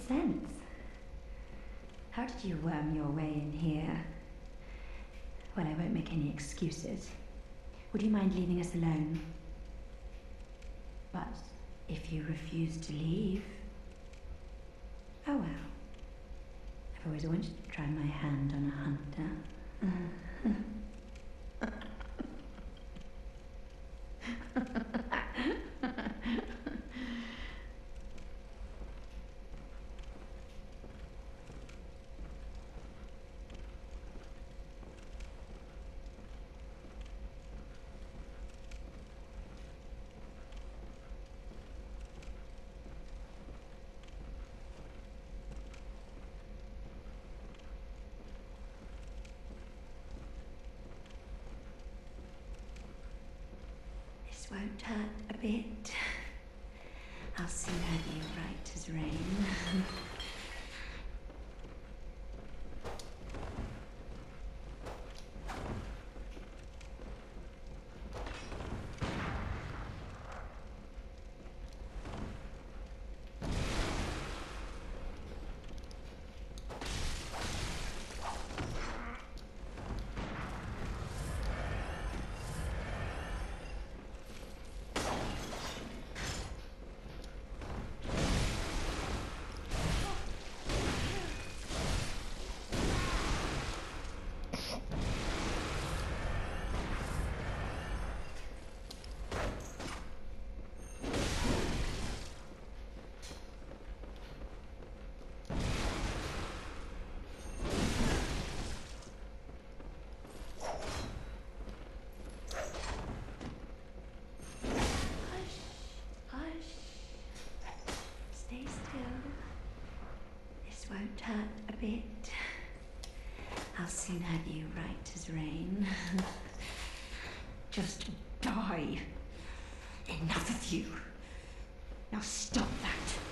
sense. How did you worm your way in here? Well, I won't make any excuses. Would you mind leaving us alone? But if you refuse to leave... Oh well. I've always wanted to try my hand on a hunter. This won't hurt a bit. I'll soon have you right as rain. Won't hurt a bit. I'll soon have you right as rain. Just die. Enough of you. Now stop that.